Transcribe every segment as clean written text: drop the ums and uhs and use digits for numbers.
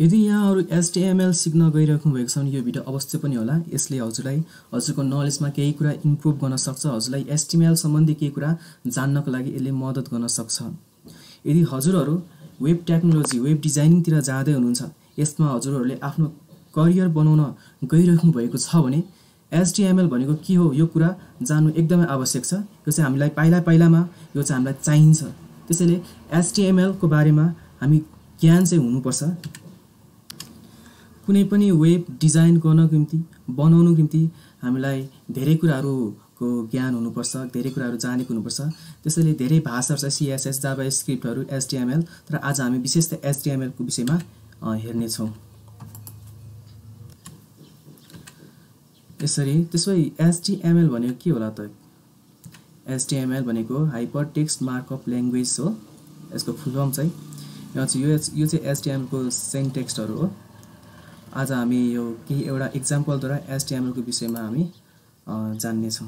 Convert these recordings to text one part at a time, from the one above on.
यदि यहाँहरू HTML सिक्न गइराख्नु भएको छ भने यो भिडियो अवश्य पनि होला। यसले हजुरलाई हजुरको नलेजमा केही कुरा इम्प्रुभ गर्न सक्छ। हजुरलाई HTML सम्बन्धी केही कुरा जान्नको लागि यसले मद्दत गर्न सक्छ। यदि हजुरहरू वेब टेक्नोलोजी वेब डिजाइनिङतिर जाँदै हुनुहुन्छ, यसमा हजुरहरूले आफ्नो करियर बनाउन गइराख्नु भएको छ भने HTML भनेको के हो यो कुरा जान्नु एकदमै आवश्यक छ। यो चाहिँ हामीलाई पाइलामा यो चाहिँ हामीलाई चाहिन्छ। त्यसैले HTML को बारेमा हामी ज्ञान चाहिँ हुनुपर्छ। कुनै पनि वेब डिजाइन गर्नको निम्ति बनाउनुको निम्ति हामीलाई धेरै कुराहरूको ज्ञान हुनुपर्छ, धेरै कुराहरू जानेको हुनुपर्छ। त्यसैले धेरै भाषाहरू छ, CSS, जाभास्क्रिप्टहरू, HTML, तर आज हामी विशेष त HTML को विषयमा हेर्नेछौँ। यसरी त्यसै HTML भनेको के होला त? HTML भनेको हाइपर टेक्स्ट मार्कअप ल्याङ्ग्वेज हो। यसको फुल फर्म चाहिँ यो चाहिँ HTML को सिन्ट्याक्सहरू हो। आज हामी यो केही एउटा एक्जाम्पलद्वारा HTML को विषयमा हामी जान्नेछौँ।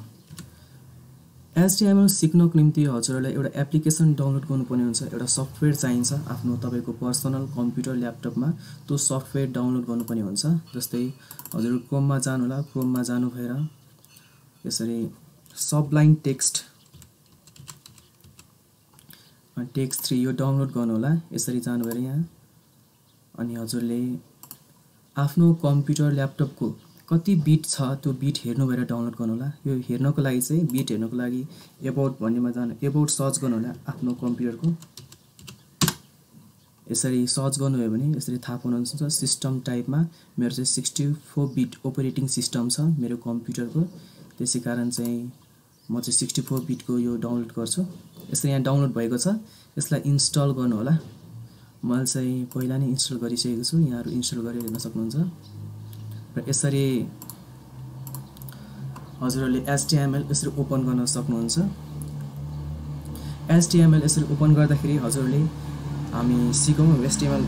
HTML सिक्नको निम्ति हजुरहरूलाई एउटा एप्लिकेसन डाउनलोड गर्नुपर्ने हुन्छ, एउटा सफ्टवेयर चाहिन्छ। आफ्नो तपाईको पर्सनल कम्प्युटर ल्यापटपमा त्यो सफ्टवेयर डाउनलोड गर्नुपर्ने हुन्छ। जस्तै हजुर क्रोममा जानु होला, क्रोममा जानु भएर यसरी सबलाइन टेक्स्ट 3 यो डाउनलोड गर्नु होला। यसरी जानु भएर यहाँ अनि हजुरले आफ्नो कम्प्युटर ल्यापटपको कति बिट छ त्यो बिट हेर्नु भएर डाउनलोड गर्नु होला। यो हेर्नको लागि चाहिँ बिट हेर्नको लागि एबाउट भन्नेमा जानु, एबाउट सर्च गर्नु होला आफ्नो कम्प्युटरको। यसरी सर्च गर्नुभयो भने यसरी थाहा पाउनुहुन्छ। सिस्टम टाइपमा मेरो चाहिँ 64 बिट अपरेटिङ सिस्टम छ मेरो कम्प्युटरको। त्यसै कारण चाहिँ म चाहिँ 64 बिटको यो डाउनलोड गर्छु। यसरी यहाँ डाउनलोड भएको छ, यसलाई इन्स्टल गर्नु होला। मैले चाहिँ पहिला नै इन्स्टल गरिसकेको छु, यहाँहरु इन्स्टल गरेर हेर्न सक्नुहुन्छ। र यसरी हजुरहरूले HTML यसरी ओपन गर्न सक्नुहुन्छ। HTML यसरी ओपन गर्दाखेरि हजुरहरूले हामी सिकौं HTML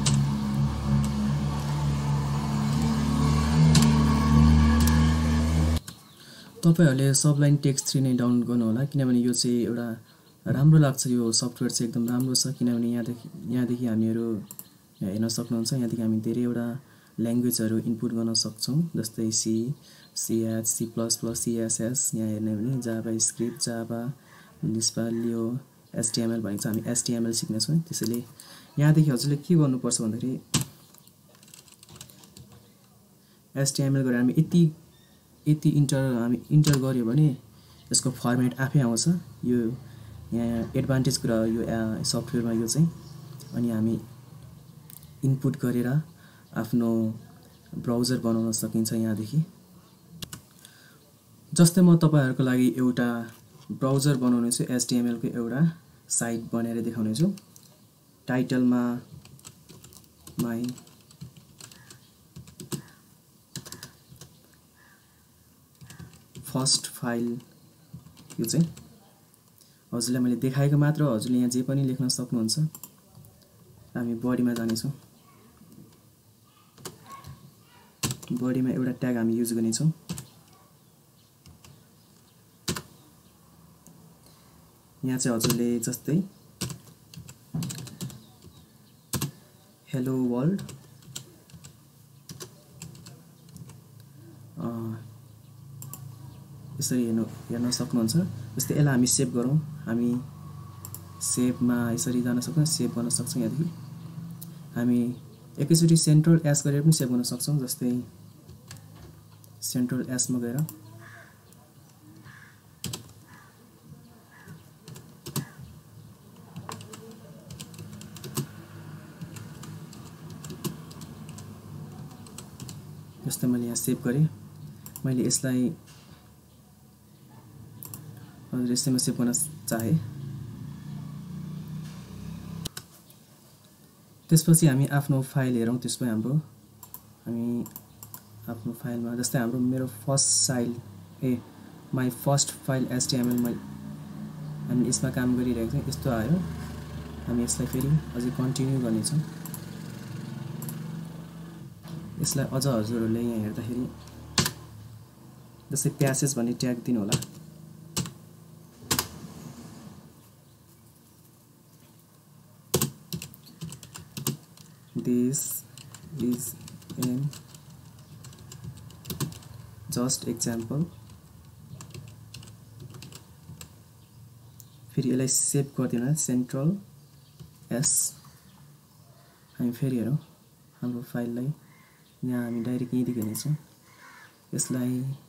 तपाईहरुले सबलाइन टेक्स्ट 3 नै डाउनलोड गर्नु होला, किनभने यो चाहिँ एउटा राम्रो लाग्छ। यो सफ्टवेयर चाहिँ एकदम राम्रो छ, किनभने यहाँदेखि हामीहरु हेर्न सक्नुहुन्छ। यहाँदेखि हामी धेरैवटा ल्याङ्ग्वेजहरु इनपुट गर्न सक्छौं, जस्तै C, C#, C++, CSS, यहाँ हेर्ने भने जाभास्क्रिप्ट, जाभा, लिस्पा, लियो, HTML भनेको छ। हामी HTML सिक्ने छौं। त्यसैले यहाँदेखि हजुरले के गर्नुपर्छ भन्दाखेरि HTML गरेर हामी यति इन्टर गर्यो भने यसको फर्मेट आफै आउँछ। यो यहाँ एडभान्टेज कुरा हो यो सफ्टवेयरमा यो चाहिँ। अनि हामी इनपुट गरेर आफ्नो ब्राउजर बनाउन सकिन्छ यहाँदेखि। जस्तै म तपाईहरुको लागि एउटा ब्राउजर बनाउने छु, HTML को एउटा साइट बनाएर देखाउने छु। टाइटलमा माइ फर्स्ट फाइल यो चाहिँ हजुरलाई मैले देखाएको मात्र हो। हजुरले यहाँ जे पनि लेख्न सक्नुहुन्छ। हामी बडीमा जाने छौं। बडीमा एउटा ट्याग हामी युज गर्ने छौं। यहाँ चाहिँ हजुरले जस्तै हेलो वर्ल्ड यसरी हेर्न सक्नुहुन्छ। जस्तै यसलाई हामी सेभ गरौँ। हामी सेभमा यसरी जान सक्छौं, सेभ गर्न सक्छौं। यहाँदेखि हामी एकैचोटी सेन्ट्रल एस गरेर पनि सेभ गर्न सक्छौं। जस्तै सेन्ट्रल एस मा गएर जस्तै मैले यहाँ सेभ गरे। मैले यसलाई यसैमा सेभ गर्न चाहे। त्यसपछि हामी आफ्नो फाइल हेरौं। त्यसपछि हामी आफ्नो फाइलमा जस्तै मेरो first file my first file HTML हामी यसमा काम गरिरहेको छौं। यस्तो आयो। हामी यसलाई फेरि अझै कन्टिन्यु गर्ने छौं। यसलाई अझ हजुरहरूले यहाँ हेर्दाखेरि जस्तै प्यासेज भन्ने ट्याग दिनु होला। This is an just example. फेरि यसलाई सेभ गर्दिनु सेन्ट्रल एस हामी फेरि हेरौँ हाम्रो फाइललाई यहाँ हामी डाइरेक्ट यहीँदेखि हेर्नेछौँ यसलाई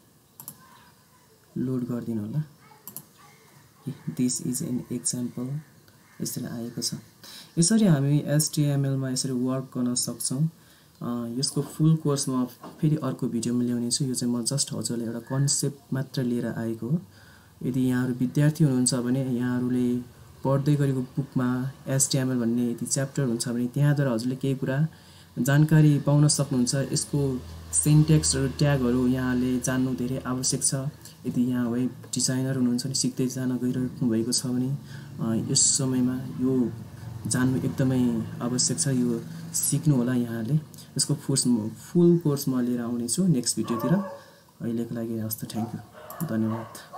लोड गरिदिनु होला दिस इज एन एक्जाम्पल यसरी आएको छ यसरी हामी HTML मा यसरी वर्क गर्न सक्छौं यसको फुल कोर्स म फेरि अर्को भिडियोमा ल्याउने छु यो चाहिँ म जस्ट हजुरलाई एउटा कन्सेप्ट मात्र लिएर आएको हो यदि यहाँहरु विद्यार्थी हुनुहुन्छ भने यहाँहरुले पढ्दै गरेको बुकमा HTML भन्ने यदि च्याप्टर हुन्छ भने त्यहाँद्वारा हजुरले केही कुरा जानकारी पाउन सक्नुहुन्छ यसको सिन्ट्याक्स र ट्यागहरु यहाँले जान्नु धेरै आवश्यक छ यदि यहाँ वेब डिजाइनर हुनुहुन्छ भने सिक्दै जान गइरहेको भएको छ भने यस समयमा यो जान्नु एकदमै आवश्यक छ यो सिक्नु होला यहाँले यसको फुल कोर्स म लिएर आउने छु नेक्स्ट भिडियोतिर अहिलेको लागि हस्त थ्यांक यू धन्यवाद